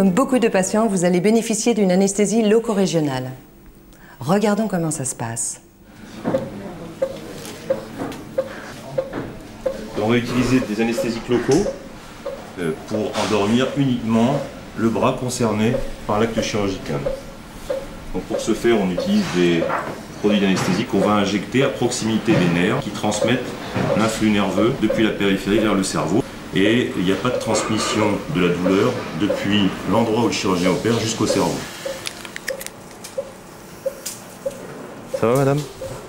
Comme beaucoup de patients, vous allez bénéficier d'une anesthésie loco-régionale. Regardons comment ça se passe. On va utiliser des anesthésiques locaux pour endormir uniquement le bras concerné par l'acte chirurgical. Donc pour ce faire, on utilise des produits d'anesthésie qu'on va injecter à proximité des nerfs qui transmettent l'influx nerveux depuis la périphérie vers le cerveau. Et il n'y a pas de transmission de la douleur depuis l'endroit où le chirurgien opère jusqu'au cerveau. Ça va, madame?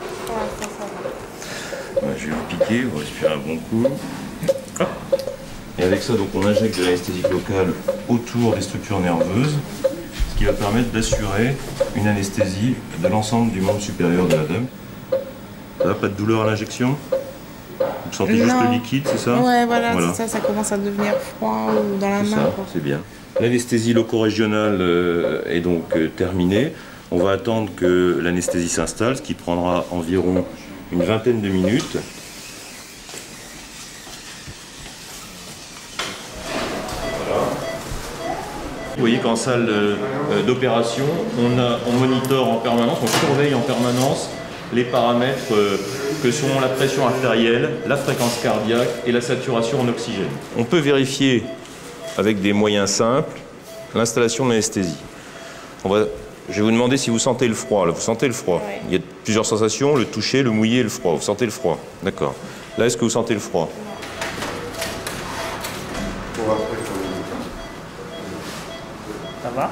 Je vais vous piquer, vous respirez un bon coup. Hop. Et avec ça, donc, on injecte de l'anesthésie locale autour des structures nerveuses, ce qui va permettre d'assurer une anesthésie de l'ensemble du membre supérieur de la dame. Ça va, pas de douleur à l'injection? Vous sentez juste le liquide, c'est ça? Ouais, voilà. C'est ça, ça commence à devenir froid ou dans la main. C'est bien. L'anesthésie loco-régionale est donc terminée. On va attendre que l'anesthésie s'installe, ce qui prendra environ une vingtaine de minutes. Voilà. Vous voyez qu'en salle d'opération, on monitore en permanence, on surveille en permanence les paramètres que sont la pression artérielle, la fréquence cardiaque et la saturation en oxygène. On peut vérifier avec des moyens simples l'installation de l'anesthésie. Je vais vous demander si vous sentez le froid. Là, vous sentez le froid? Oui. Il y a plusieurs sensations, le toucher, le mouillé et le froid. Vous sentez le froid? D'accord. Là, est-ce que vous sentez le froid? Ça va?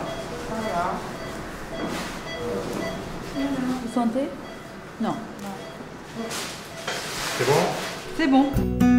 Vous sentez? Non. C'est bon? C'est bon.